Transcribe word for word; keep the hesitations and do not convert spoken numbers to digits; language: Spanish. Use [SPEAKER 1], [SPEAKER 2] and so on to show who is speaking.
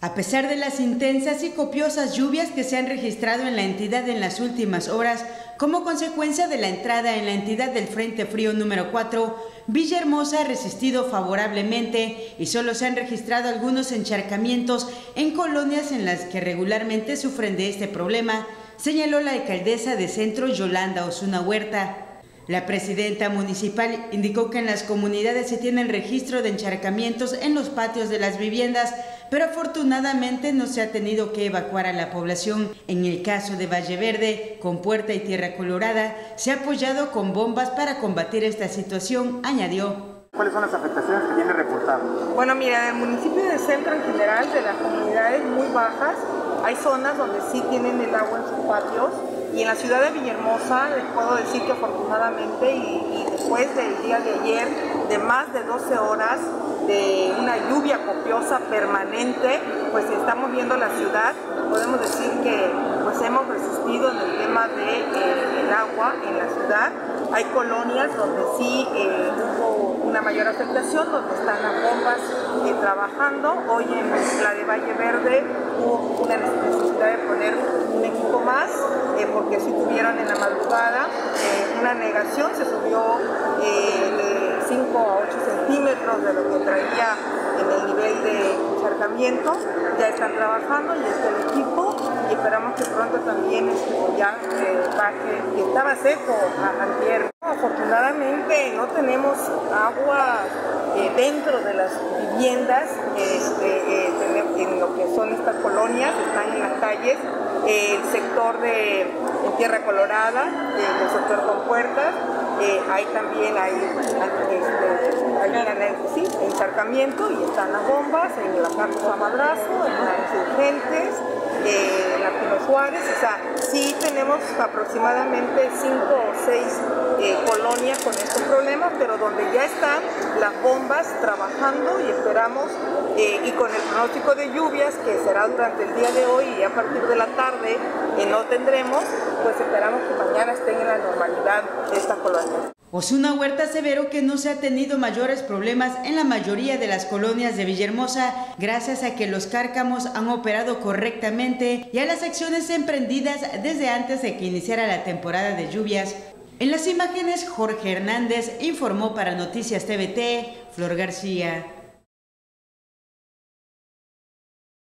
[SPEAKER 1] A pesar de las intensas y copiosas lluvias que se han registrado en la entidad en las últimas horas, como consecuencia de la entrada en la entidad del Frente Frío número cuatro, Villahermosa ha resistido favorablemente y solo se han registrado algunos encharcamientos en colonias en las que regularmente sufren de este problema, señaló la alcaldesa de Centro, Yolanda Osuna Huerta. La presidenta municipal indicó que en las comunidades se tiene el registro de encharcamientos en los patios de las viviendas, pero afortunadamente no se ha tenido que evacuar a la población. En el caso de Valle Verde, Compuerta y Tierra Colorada, se ha apoyado con bombas para combatir esta situación, añadió.
[SPEAKER 2] ¿Cuáles son las afectaciones que tiene reportado?
[SPEAKER 3] Bueno, mira, en el municipio de Centro en general, de las comunidades muy bajas, hay zonas donde sí tienen el agua en sus patios. Y en la ciudad de Villahermosa les puedo decir que afortunadamente y, y después del día de ayer de más de doce horas de una lluvia copiosa permanente, pues estamos viendo la ciudad, podemos decir que pues hemos resistido en el tema del de, eh, agua en la ciudad. Hay colonias donde sí eh, hubo una mayor afectación, donde están las bombas eh, trabajando. Hoy en la de Valle Verde hubo una necesidad de poner un equipo más, eh, porque sí tuvieron en la madrugada eh, una negación, se subió eh, de cinco a ocho centímetros de lo que traía en el nivel de encharcamiento. Ya están trabajando, ya está el equipo y esperamos que pronto también este, ya eh, baje, que estaba seco a, antier. Afortunadamente no tenemos agua eh, dentro de las viviendas, este, eh, en lo que son estas colonias, están en las calles, eh, el sector de en Tierra Colorada, eh, el sector Compuertas, eh, ahí también hay, este, hay una, sí, encharcamiento y están las bombas en la Carlos a Madrazo, en las Insurgentes, eh, en la Pino Suárez. O sea, sí tenemos aproximadamente cinco o seis eh, colonias con estos problemas, pero donde ya están las bombas trabajando y esperamos, eh, y con el pronóstico de lluvias que será durante el día de hoy y a partir de la tarde eh, no tendremos, pues esperamos que mañana estén en la normalidad estas colonias.
[SPEAKER 1] Osuna Huerta aseveró que no se ha tenido mayores problemas en la mayoría de las colonias de Villahermosa gracias a que los cárcamos han operado correctamente y a las acciones emprendidas desde antes de que iniciara la temporada de lluvias. En las imágenes, Jorge Hernández informó para Noticias T V T, Flor García.